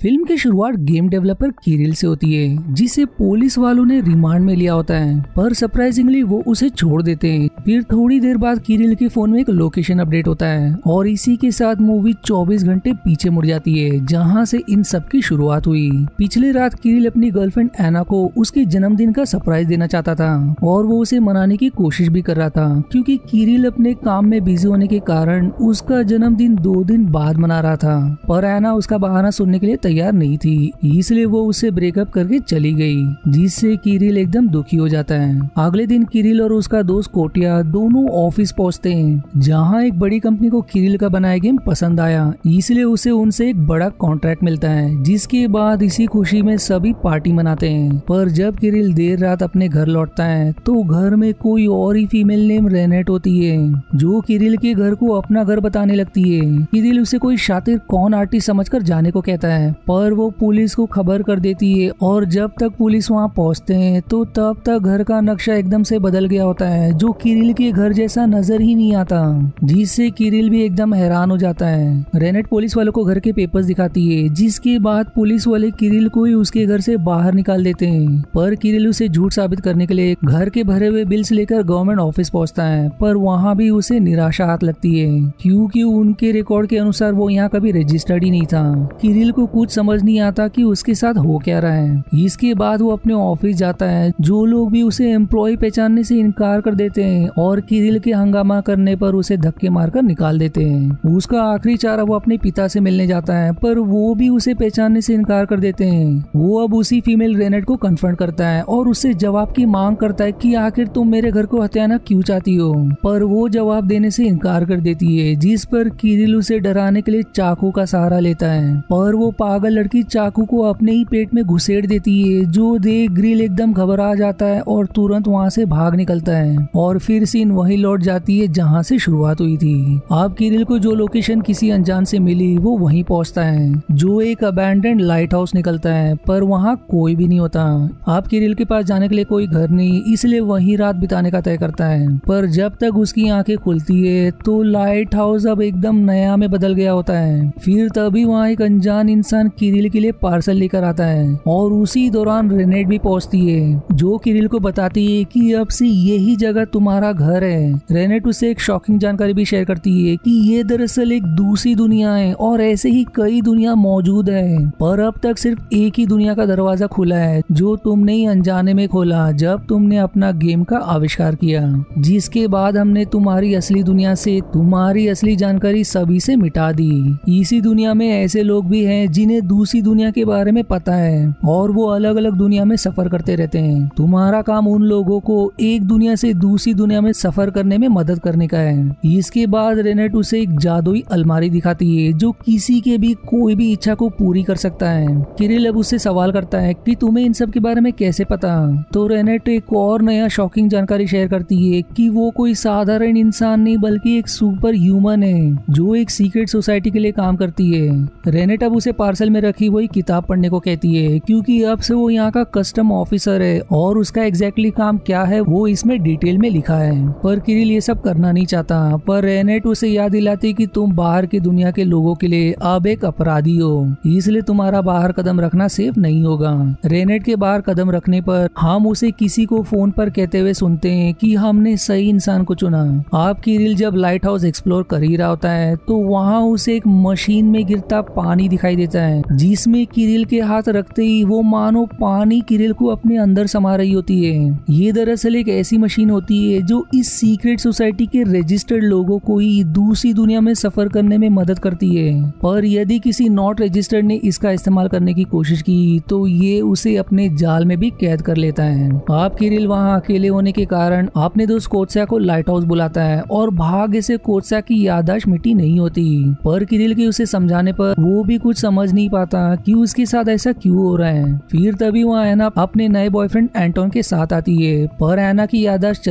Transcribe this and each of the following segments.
Film की शुरुआत game developer Kirill से होती है, जिसे पुलिस वालों ने रिमांड में लिया होता है, पर सरप्राइजिंगली वो उसे छोड़ देते हैं। फिर थोड़ी देर बाद किरिल के फोन में एक लोकेशन अपडेट होता है और इसी के साथ मूवी 24 घंटे पीछे मुड़ जाती है, जहां से इन सब की शुरुआत हुई। पिछले रात किरिल अपनी गर्लफ्रेंड एना को उसके जन्मदिन का सरप्राइज देना चाहता था और वो उसे मनाने की कोशिश भी कर रहा था, क्योंकि किरिल अपने काम में बिजी होने के कारण उसका जन्मदिन 2 दिन बाद मना रहा था। पर एना उसका बहाना सुनने के लिए तैयार नहीं थी, इसलिए वो उससे ब्रेकअप करके चली गई, जिससे किरिल एकदम दुखी हो जाता है। अगले दिन किरिल और उसका दोस्त कोटिया दोनों ऑफिस पहुंचते हैं, जहां एक बड़ी कंपनी को किरिल का बनाया गेम पसंद आया, इसलिए उसे उनसे एक बड़ा कॉन्ट्रैक्ट मिलता है। जिसके बाद इसी खुशी में सभी पार्टी मनाते हैं। पर जब किरिल देर रात अपने घर लौटता है तो घर में कोई और ही फीमेल नेम रेनेट होती है, जो किरिल के घर को अपना घर बताने लगती है। किरिल उसे कोई शातिर कौन आर्टिस्ट समझकर जाने को कहता है, पर वो पुलिस को खबर कर देती है और जब तक पुलिस वहां पहुंचते हैं तो तब तक घर का नक्शा एकदम से बदल गया होता है, जो किरिल के घर जैसा नजर ही नहीं आता, जिससे किरिल भी एकदम हैरान हो जाता है। रेनेट पुलिस वालों को घर के पेपर्स दिखाती है, जिसके बाद पुलिस वाले किरिल को ही उसके घर से बाहर निकाल देते हैं। पर किरिल उसे झूठ साबित करने के लिए घर के भरे हुए बिल्स लेकर गवर्नमेंट ऑफिस पहुंचता है, पर वहां भी उसे निराशा हाथ लगती है, क्योंकि उनके रिकॉर्ड के अनुसार वो यहाँ कभी रजिस्टर्ड ही नहीं था। किरिल को कुछ समझ नहीं आता कि उसके साथ हो क्या रहा है। इसके बाद वो अपने ऑफिस जाता है, जो लोग भी उसे एम्प्लॉय पहचानने से इनकार कर देते हैं और किरिल के हंगामा करने पर उसे धक्के मारकर निकाल देते हैं। उसका आखिरी चारा वो अपने पिता से मिलने जाता है, पर वो भी उसे पहचानने से इनकार कर देते हैं। वो अब उसी फीमेल रेनेट को कन्फ्रंट करता है और उससे जवाब की मांग करता है कि आखिर तुम मेरे घर को हथियाना क्यों चाहती हो, पर वो जवाब देने से इनकार कर देती है, जिस पर किरिल उसे डराने के लिए चाकू का सहारा लेता है, पर वो पागल लड़की चाकू को अपने ही पेट में घुसेड़ देती है, जो देख ग्रिल एकदम घबरा जाता है और तुरंत वहाँ से भाग निकलता है। और फिर सीन वही लौट जाती है जहाँ से शुरुआत हुई थी। अब किरिल को जो लोकेशन किसी अनजान से मिली वो वहीं पहुँचता है, जो एक अबैंडन्ड लाइट हाउस निकलता है, पर वहाँ कोई भी नहीं होता। अब किरिल के पास जाने के लिए कोई घर नहीं, इसलिए वहीं रात बिताने का तय करता है। पर जब तक उसकी आंखें खुलती है तो लाइट हाउस अब एकदम नया में बदल गया होता है। फिर तभी वहाँ एक अनजान इंसान किरिल के लिए पार्सल लेकर आता है और उसी दौरान रेनेट भी पहुंचती है, जो किरिल को बताती है कि अब से यही जगह तुम्हारा घर है। रेनेट उसे एक शॉकिंग जानकारी भी शेयर करती है कि ये दरअसल एक दूसरी दुनिया है और ऐसे ही कई दुनिया मौजूद है, पर अब तक सिर्फ एक ही दुनिया का दरवाजा खुला है, जो तुमने ही अनजाने में खोला जब तुमने अपना गेम का आविष्कार किया, जिसके बाद हमने तुम्हारी असली दुनिया से तुम्हारी असली जानकारी सभी से मिटा दी। इसी दुनिया में ऐसे लोग भी हैं जिन्हें दूसरी दुनिया के बारे में पता है और वो अलग अलग दुनिया में सफर करते रहते हैं। तुम्हारा काम उन लोगों को एक दुनिया से दूसरी दुनिया में सफर करने में मदद करने का है। इसके बाद रेनेट उसे एक जादुई अलमारी दिखाती है, जो किसी के भी कोई भी इच्छा को पूरी कर सकता है। किरिल अब उससे सवाल करता है कि तुम्हें इन सब के बारे में कैसे पता, तो रेनेट एक और नया शॉकिंग जानकारी शेयर करती है कि वो कोई साधारण इंसान नहीं बल्कि एक सुपर ह्यूमन है, जो एक सीक्रेट सोसाइटी के लिए काम करती है। रेनेट अब उसे पार्सल में रखी वही किताब पढ़ने को कहती है, क्योंकि अब से वो यहाँ का कस्टम ऑफिसर है और उसका एग्जैक्टली काम क्या है वो इसमें डिटेल में लिखा है। पर किरिल ये सब करना नहीं चाहता, पर रेनेट उसे याद दिलाती कि तुम बाहर की दुनिया के लोगों के लिए अब एक अपराधी हो, इसलिए तुम्हारा बाहर कदम रखना सेफ नहीं होगा। रेनेट के बाहर कदम रखने पर हम उसे किसी को फोन पर कहते हुए सुनते हैं कि हमने सही इंसान को चुना। अब किरिल जब लाइट हाउस एक्सप्लोर कर ही रहा होता है तो वहाँ उसे एक मशीन में गिरता पानी दिखाई देता है, जिसमें किरिल के हाथ रखते ही वो मानो पानी किरिल को अपने अंदर समा रही होती है। ये दरअसल एक ऐसी मशीन होती है जो इस सीक्रेट सोसाइटी के रजिस्टर्ड लोगों को ही दूसरी दुनिया में सफर करने में मदद करती है, पर यदि किसी नॉट रजिस्टर्ड ने इसका इस्तेमाल करने की कोशिश की तो ये उसे अपने जाल में भी कैद कर लेता है। अब किरिल वहाँ अकेले होने के कारण अपने दोस्त कोत्सा को लाइट हाउस बुलाता है और भाग्य से कोत्सा की याददाश्त मिटी नहीं होती, पर किरिल के उसे समझाने पर वो भी कुछ समझ नहीं पाता कि उसके साथ ऐसा क्यों हो रहा है। फिर तभी वहाँ एना अपने नए बॉयफ्रेंड एंटोन के साथ आती है, पर एना की याददाश्त चली जाने के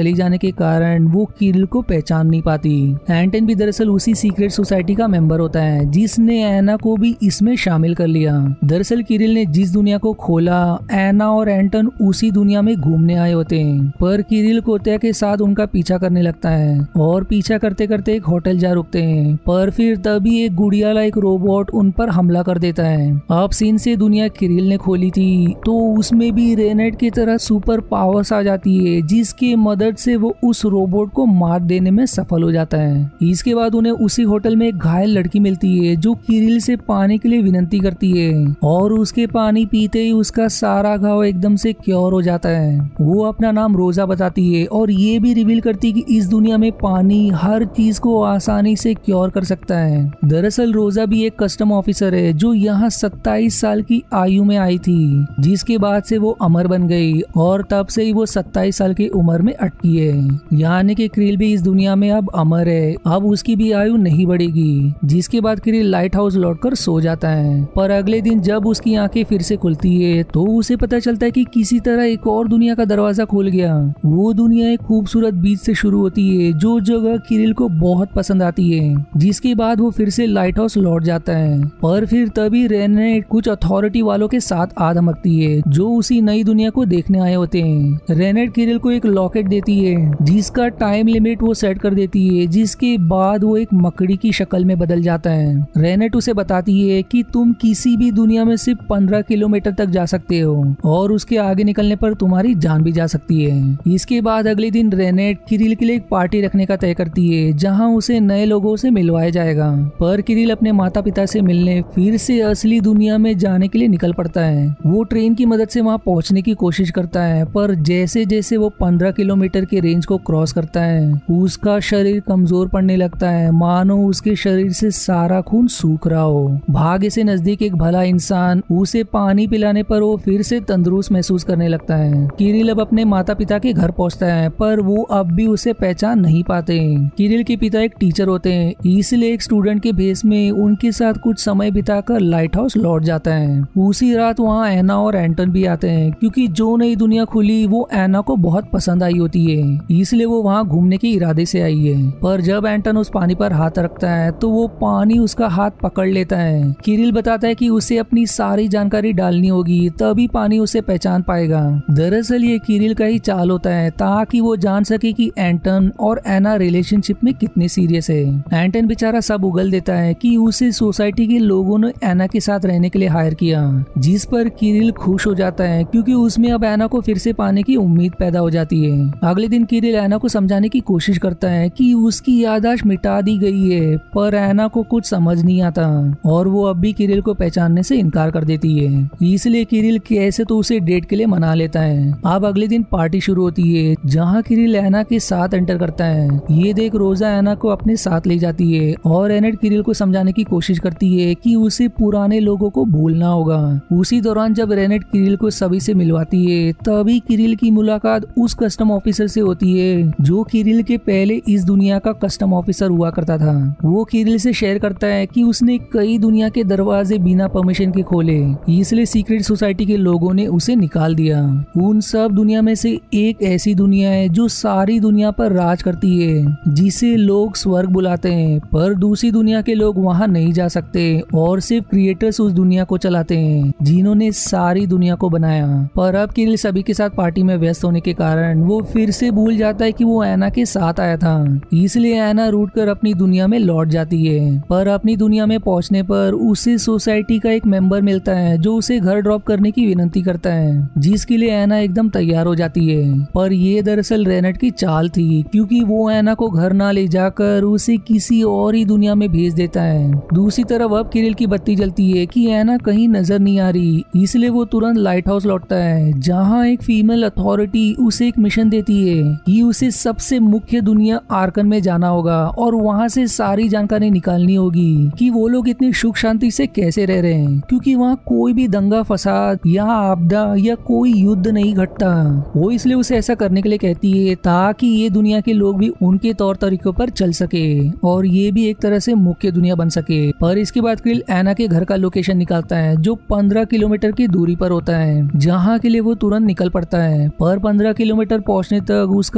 के कारण वो किरिल को पहचान नहीं पाती। एंटन भी दरअसल उसी सीक्रेट सोसाइटी का मेंबर होता है जिसने एना को भी इसमें शामिल कर लिया। दरअसल किरिल ने जिस दुनिया को खोला, एना और एंटन उसी दुनिया में घूमने आए होते हैं, पर किरिल कोत्या के साथ उनका पीछा करने लगता है और पीछा करते करते एक होटल जा रुकते हैं। पर फिर तभी एक गुड़िया लाइक रोबोट उन पर हमला कर देता है। अब सीन से दुनिया किरिल ने खोली थी तो उसमें भी रेनेट की तरह सुपर पावर्स आ जाती है, जिसकी मदद से वो उस रोबोट को मार देने में सफल हो जाता है। इसके बाद उन्हें उसी होटल में एक घायल लड़की मिलती है जो किरिल से पानी के लिए विनती करती है और उसके पानी पीते ही उसका सारा घाव एकदम से क्योर हो जाता है। वो अपना नाम रोजा बताती है और ये भी रिवील करती है कि इस दुनिया में पानी हर चीज को आसानी से क्योर कर सकता है। दरअसल रोजा भी एक कस्टम ऑफिसर है जो यहाँ 27 साल की आयु में आई थी, जिसके बाद से वो अमर बन गई और तब से ही वो 27 साल की उम्र में अटकी है। यानी कि किरिल भी इस दुनिया में अब अमर है, अब उसकी भी आयु नहीं बढ़ेगी। जिसके बाद किरिल लाइट हाउस लौटकर सो जाता है। पर अगले दिन जब उसकी आंखें फिर से खुलती है तो उसे पता चलता है कि किसी तरह एक और दुनिया का दरवाजा खुल गया। वो दुनिया एक खूबसूरत बीच से शुरू होती है जो जगह किरिल को बहुत पसंद आती है। जिसके बाद वो फिर से लाइट हाउस लौट जाता है। पर फिर तभी रेनेट कुछ अथॉरिटी वालों के साथ आ धमकती है जो उसी नई दुनिया को देखने आए होते हैं। रेनेट किरिल को एक लॉकेट देती है जिसका टाइम लिमिट वो सेट कर देती है, जिसके बाद वो एक मकड़ी की शक्ल में बदल जाता है। रेनेट उसे बताती है कि तुम किसी भी दुनिया में सिर्फ 15 किलोमीटर तक जा सकते हो और उसके आगे निकलने पर तुम्हारी जान भी जा सकती है। इसके बाद अगले दिन रेनेट किरिल के लिए एक पार्टी रखने का तय करती है जहां उसे नए लोगों से मिलवाया जाएगा। पर किरिल अपने माता पिता से मिलने फिर से असली दुनिया में जाने के लिए निकल पड़ता है। वो ट्रेन की मदद से वहां पहुंचने की कोशिश करता है, पर जैसे जैसे वो 15 किलोमीटर के रेंज को क्रॉस करता है उसका शरीर कमजोर पड़ने लगता है, मानो उसके शरीर से सारा खून सूख रहा हो। भाग्य से नजदीक एक भला इंसान उसे पानी पिलाने पर वो फिर से तंदुरुस्त महसूस करने लगता है। किरिल अब अपने माता पिता के घर पहुंचता है पर वो अब भी उसे पहचान नहीं पाते। किरिल के पिता एक टीचर होते हैं, इसलिए एक स्टूडेंट के भेस में उनके साथ कुछ समय बिताकर लाइट हाउस लौट जाता है। उसी रात वहाँ एना और एंटन भी आते हैं क्योंकि जो नई दुनिया खुली वो एना को बहुत पसंद आई होती है, इसलिए वो वहाँ घूमने के इरादे से आई है। पर जब एंटन उस पानी पर हाथ रखता है तो वो पानी उसका हाथ पकड़ लेता है। किरिल बताता है कि उसे अपनी सारी जानकारी डालनी होगी तभी पानी उसे पहचान पाएगा। दरअसल ये किरिल का ही चाल होता है ताकि वो जान सके कि एंटन और एना रिलेशनशिप में कितने सीरियस है। एंटन बेचारा सब उगल देता है कि उसे सोसाइटी के लोगों ने एना के साथ रहने के लिए हायर किया, जिस पर किरिल खुश हो जाता है क्योंकि उसमें अब एना को फिर से पाने की उम्मीद पैदा हो जाती है। अगले दिन किरिल एना को समझाने की कोशिश करता है कि उसकी याददाश्त मिटा दी गई है, पर एना को कुछ समझ नहीं आता और वो अब भी किरिल को पहचानने से इनकार कर देती है। इसलिए किरिल कैसे तो उसे डेट के लिए मना लेता है। अब अगले दिन पार्टी शुरू होती है जहाँ किरिल एना के साथ एंटर करता है। ये देख रोजा एना को अपने साथ ले जाती है और एनेट किरिल को समझाने की कोशिश करती है कि उसे पुराने लोगों को भूलना होगा। उसी दौरान जब रेनेट किरिल को सभी से मिलवाती है तभी किरिल की मुलाकात उस कस्टम ऑफिसर से होती है जो किरिल के पहले इस दुनिया का कस्टम ऑफिसर हुआ करता था। वो किरिल से शेयर करता है कि उसने कई दुनिया के दरवाजे बिना परमिशन के खोले, इसलिए सीक्रेट सोसाइटी के लोगों ने उसे निकाल दिया। उन सब दुनिया में से एक ऐसी दुनिया है जो सारी दुनिया पर राज करती है, जिसे लोग स्वर्ग बुलाते हैं, पर दूसरी दुनिया के लोग वहां नहीं जा सकते और सिर्फ क्रिएटर्स उस दुनिया को चलाते हैं जिन्होंने सारी दुनिया को बनाया। पर अब किरिल सभी के साथ पार्टी में व्यस्त होने के कारण वो फिर से भूल जाता है कि वो एना के साथ आया था, इसलिए एना रूठ कर अपनी दुनिया में लौट जाती है। पर अपनी दुनिया में पहुंचने पर उसे सोसाइटी का एक मेंबर मिलता है जो उसे घर ड्रॉप करने की विनती करता है, जिसके लिए एना एकदम तैयार हो जाती है। पर ये दरअसल रेनेट की चाल थी क्योंकि वो एना को घर ना ले जाकर उसे किसी और ही दुनिया में भेज देता है। दूसरी तरफ अब किरिल की बत्ती जलती है कि एना कहीं नजर नहीं आ रही, इसलिए वो तुरंत लाइट हाउस लौटता है जहाँ एक फीमेल अथॉरिटी उसे एक मिशन देती है कि उसे सबसे मुख्य दुनिया आर्कन में जाना होगा और वहाँ से सारी जानकारी निकालनी होगी कि वो लोग इतनी सुख शांति से कैसे रह रहे हैं, क्योंकि वहाँ कोई भी दंगा फसाद या आपदा या कोई युद्ध नहीं घटता। वो इसलिए उसे ऐसा करने के लिए कहती है ताकि ये दुनिया के लोग भी उनके तौर तरीकों पर चल सके और ये भी एक तरह से मुख्य दुनिया बन सके। पर इसके बाद किरिल एना के घर का लोकेशन निकालता है जो 15 किलोमीटर की दूरी पर होता है, जहाँ के लिए वो तुरंत निकल पड़ता है। पर 15 किलोमीटर पहुँचने तक उसका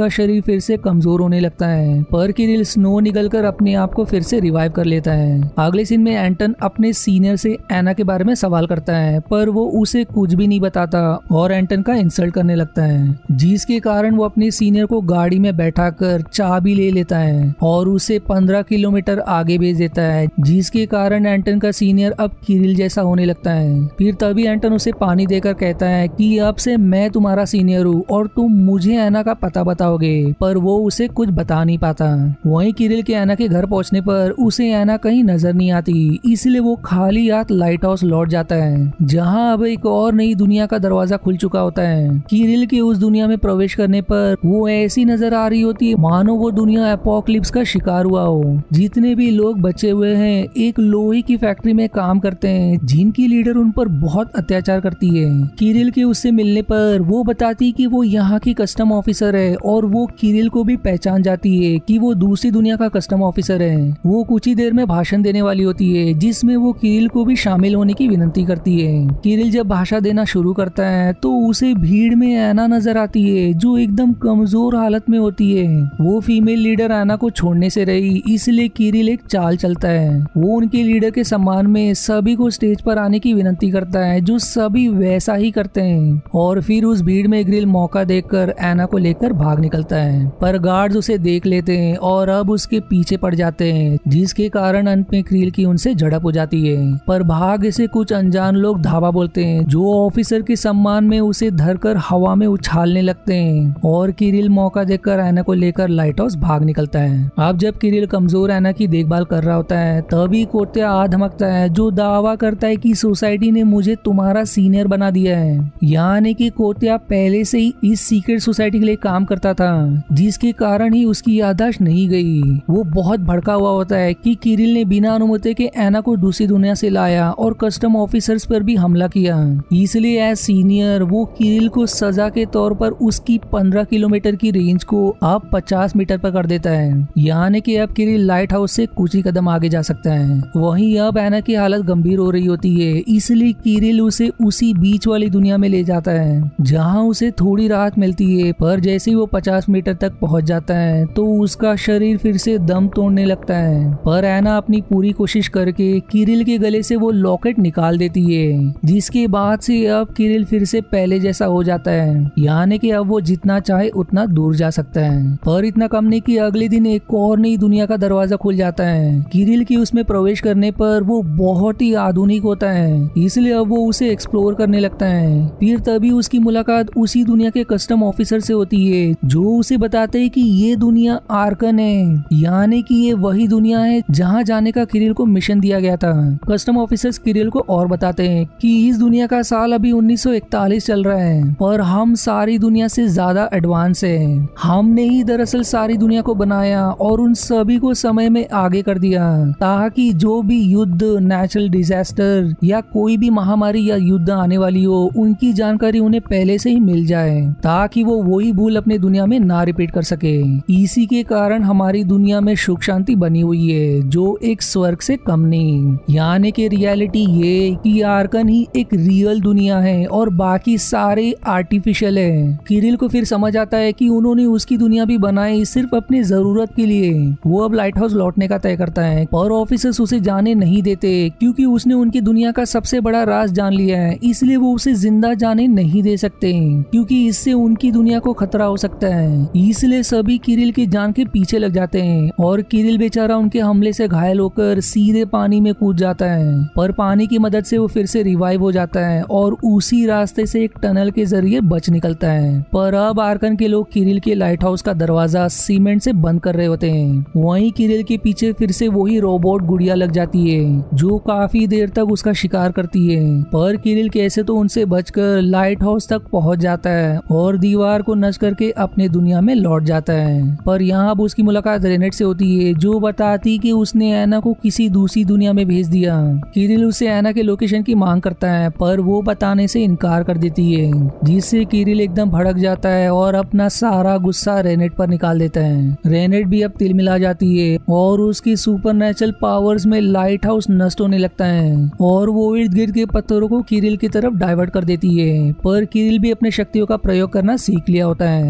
उसका शरीर फिर से कमजोर होने लगता है। पर किरिल स्नो निकलकर अपने आप को फिर से रिवाइव कर लेता है। अगले सीन में एंटन अपने सीनियर से एना के बारे में सवाल करता है, पर वो उसे कुछ भी नहीं बताता और एंटन का इंसल्ट करने लगता है, जिसके कारण वो अपने सीनियर को गाड़ी में बैठाकर चाबी ले लेता है और उसे 15 किलोमीटर आगे भेज देता है, जिसके कारण एंटन का सीनियर अब किरिल जैसा होने लगता है। फिर तभी एंटन उसे पानी देकर कहता है कि अब से मैं तुम्हारा सीनियर हूँ और तुम मुझे एना का पता बताओगे, पर वो उसे कुछ बता नहीं पाता। वहीं किरिल के एना के घर पहुंचने पर उसे एना कहीं नजर नहीं आती, इसलिए वो खाली हाथ लाइट हाउस लौट जाता है, जहां अब एक और नई दुनिया का दरवाजा खुल चुका होता है। किरिल के उस दुनिया में प्रवेश करने पर वो ऐसी नजर आ रही होती है मानो वो दुनिया एपोकलिप्स का शिकार हुआ हो। जितने भी लोग बचे हुए हैं एक लोहे की फैक्ट्री में काम करते हैं, जिनकी लीडर उन पर बहुत अत्याचार करती है। किरिल के उससे मिलने पर वो बताती कि वो यहाँ की कस्टम ऑफिसर है और वो किरिल को भी पहचान जाती है कि वो दूसरी दुनिया का कस्टम ऑफिसर है। वो कुछ ही देर में भाषण देने वाली होती है, जिसमें वो किरिल को भी शामिल होने की विनती करती है। किरिल जब भाषण देना शुरू करता है तो उसे भीड़ में एना नजर आती है, जो एकदम कमजोर हालत में होती है। वो फीमेल लीडर एना को छोड़ने से रही, इसलिए किरिल एक चाल चलता है। वो उनके लीडर के सम्मान में सभी को स्टेज पर आने की विनती करता है, जो सभी वैसा ही करते हैं। और फिर उस भीड़ में ग्रिल मौका देखकर एना को लेकर भाग निकलता है, पर गार्ड्स उसे देख लेते हैं और अब उसके पीछे पड़ जाते हैं, जिसके कारण अंत में किरिल की उनसे झड़प हो जाती है। पर भाग्य से कुछ अनजान लोग धावा बोलते हैं, जो ऑफिसर के सम्मान में उसे धरकर हवा में उछालने लगते हैं और किरिल मौका देखकर एना को लेकर लाइट हाउस भाग निकलता है। अब जब किरिल कमजोर एना की देखभाल कर रहा होता है, तभी कोर्टिया आ धमकता है, जो दावा करता है कि सोसाइटी ने मुझे तुम्हारा सीनियर बना दिया है। यानी कि कोर्टिया पहले से ही इस सीक्रेट सोसाइटी के लिए काम करता था, जिसके कारण ही उसकी याददाश्त नहीं गई। वो बहुत भड़का हुआ होता है कि किरिल ने बिना अनुमति के एना को दूसरी दुनिया से लाया और कस्टम ऑफिसर्स पर भी हमला किया। इसलिए एज सीनियर वो किरिल को सजा के तौर पर उसकी 15 किलोमीटर की रेंज को अब 50 मीटर पर कर देता है। यानी कि अब किरिल लाइट हाउस से कुछ ही कदम आगे जा सकता है। वहीं अब एना की हालत गंभीर हो रही होती है, इसलिए किरिल उसे उसी बीच वाली दुनिया में ले जाता है, जहां उसे थोड़ी राहत मिलती है। पर जैसे ही वो 50 मीटर तक पहुंच जाता है तो उसका शरीर फिर से दम तोड़ने लगता है। पर एना अपनी पूरी कोशिश करके किरिल के गले से वो लॉकेट निकाल देती है, जिसके बाद से अब किरिल फिर से पहले जैसा हो जाता है। यानी कि अब वो जितना चाहे उतना दूर जा सकता है। पर इतना कम नहीं कि अगले दिन एक और नई दुनिया का दरवाजा खुल जाता है। किरिल की उसमें प्रवेश करने पर वो बहुत ही आधुनिक होता है, इसलिए अब वो उसे एक्सप्लोर करने लगता है। फिर तभी उसकी मुलाकात उसी दुनिया के कस्टम ऑफिसर से होती है, जो उसे बताते हैं कि ये दुनिया आर्कन है, यानी कि ये वही दुनिया है जहाँ जाने का किरिल को मिशन दिया गया था। कस्टम ऑफिसर्स किरिल को और बताते हैं कि इस दुनिया का साल अभी 1941 चल रहा है, पर हम सारी दुनिया से ज्यादा एडवांस है। हमने ही दरअसल सारी दुनिया को बनाया और उन सभी को समय में आगे कर दिया, ताकि जो भी युद्ध, नेचुरल डिजास्टर या कोई भी महामारी या युद्ध आने वाली हो, उनकी जानकारी उन्हें पहले से ही मिल जाए, ताकि वो वही भूल अपने दुनिया में ना रिपीट कर सके। इसी के कारण हमारी दुनिया में सुख शांति बनी हुई है, जो एक स्वर्ग से कम नहीं। यानी कि रियलिटी ये कि आर्कन ही एक रियल दुनिया है और बाकी सारे आर्टिफिशियल है। किरिल को फिर समझ आता है कि उन्होंने उसकी दुनिया भी बनाई सिर्फ अपनी जरूरत के लिए। वो अब लाइट हाउस लौटने का तय करता है, पर ऑफिसर्स उसे जाने नहीं देते, क्योंकि उसने उनकी दुनिया का सबसे बड़ा राज जान लिया है। इसलिए वो उसे जिंदा जाने नहीं दे सकते, क्योंकि इससे उनकी दुनिया को खतरा हो सकता है। इसलिए सभी किरिल की जान के पीछे लग जाते हैं और किरिल बेचारा उनके हमले से घायल होकर सीधे पानी में कूद जाता है। पर पानी की मदद से वो फिर से रिवाइव हो जाता है और उसी रास्ते से एक टनल के जरिए बच निकलता है। पर अब आर्कन के लोग किरिल के लाइट हाउस का दरवाजा सीमेंट से बंद कर रहे होते हैं। वहीं किरिल के पीछे फिर से वही रोबोट गुड़िया लग जाती है, जो काफी देर तक उसका शिकार करती है। पर किरिल कैसे तो उनसे बचकर लाइट हाउस तक पहुंच जाता है और दीवार को नष्ट करके अपने दुनिया में लौट जाता है। पर यहाँ अब उसकी मुलाकात रेनेट से होती है, जो बताती कि उसने एना को किसी दूसरी दुनिया में भेज दिया। किरिल उससे एना के लोकेशन की मांग करता है, पर वो बताने से इनकार कर देती है, जिससे किरिल एकदम भड़क जाता है और अपना सारा गुस्सा रेनेट पर निकाल देता है। रेनेट भी अब तिलमिला जाती है और उसकी सुपरनेचुरल पावर्स में लाइट हाउस नष्ट होने लगता है और वो इर्द गिर्द के पत्थरों को किरिल की तरफ डाइवर्ट कर देती है। पर किरिल भी अपने शक्तियों का प्रयोग करना सीख लिया होता है,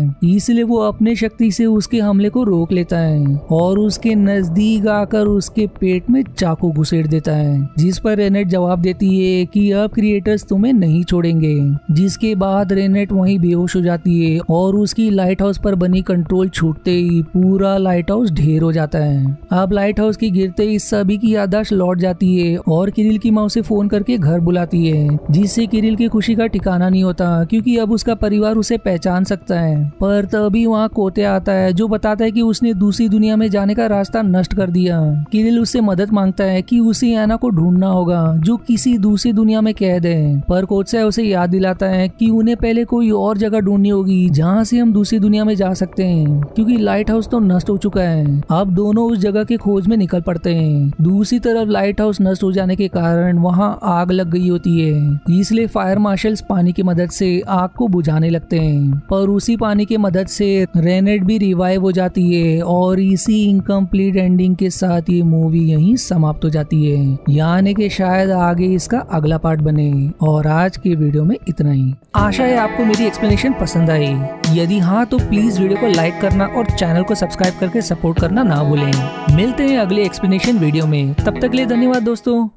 इसलिए वो अपने शक्ति से उसके हमले को रोक लेता है और उसके नजदीक आकर उसके पेट में चाकू घुसेड़ देता है, जिस पर रेनेट जवाब देती है कि अब क्रिएटर्स तुम्हें नहीं छोड़ेंगे। जिसके बाद रेनेट वहीं बेहोश हो जाती है और उसकी लाइट हाउस पर बनी कंट्रोल छूटते ही पूरा लाइट हाउस ढेर हो जाता है। अब लाइट हाउस की गिरते ही सभी की याददाश्त लौट जाती है और किरिल की माँ उसे फोन करके घर बुलाती है, जिससे किरिल की खुशी का ठिकाना नहीं होता क्योंकि अब उसका परिवार उसे पहचान सकता है। पर तभी वहाँ कोते आता है जो बताता है कि उसने दूसरी दुनिया में जाने का रास्ता नष्ट कर दिया। किरिल उससे मदद मांगता है कि उसे एना को ढूंढना होगा जो किसी दूसरी दुनिया में कैद है, पर कोत्से उसे याद दिलाता है कि उन्हें पहले कोई और जगह ढूंढनी होगी जहाँ से हम दूसरी दुनिया में जा सकते हैं, क्योंकि लाइट हाउस तो नष्ट हो चुका है। अब दोनों उस जगह के खोज में निकल पड़ते हैं। दूसरी तरफ लाइट हाउस नष्ट हो जाने के कारण वहाँ आग लग गई होती है, इसलिए फायर मार्शल्स पानी की मदद से आग को बुझाने लगते हैं। पर उसी पानी की मदद से रेनेट भी रिवाइव हो जाती है और इसी इनकम्प्लीट एंडिंग के साथ ये मूवी यहीं समाप्त हो जाती है, यानी कि शायद आगे इसका अगला पार्ट बने। और आज के वीडियो में इतना ही। आशा है आपको मेरी एक्सप्लेनेशन पसंद आई। यदि हाँ तो प्लीज वीडियो को लाइक करना और चैनल को सब्सक्राइब करके सपोर्ट करना ना भूलें। मिलते हैं अगले एक्सप्लेनेशन वीडियो में, तब तक के लिए धन्यवाद दोस्तों।